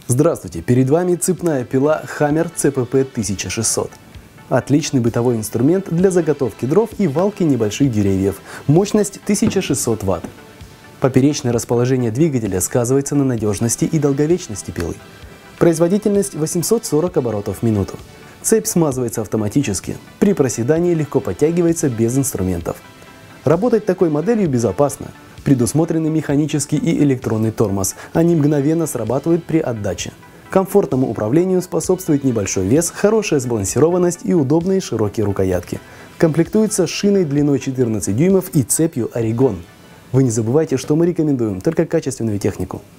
Здравствуйте, перед вами цепная пила Hammer CPP 1600. Отличный бытовой инструмент для заготовки дров и валки небольших деревьев. Мощность 1600 Вт. Поперечное расположение двигателя сказывается на надежности и долговечности пилы. Производительность 840 оборотов в минуту. Цепь смазывается автоматически. При проседании легко подтягивается без инструментов. Работать такой моделью безопасно. Предусмотрены механический и электронный тормоз. Они мгновенно срабатывают при отдаче. Комфортному управлению способствует небольшой вес, хорошая сбалансированность и удобные широкие рукоятки. Комплектуется шиной длиной 14 дюймов и цепью Орегон. Вы не забывайте, что мы рекомендуем только качественную технику.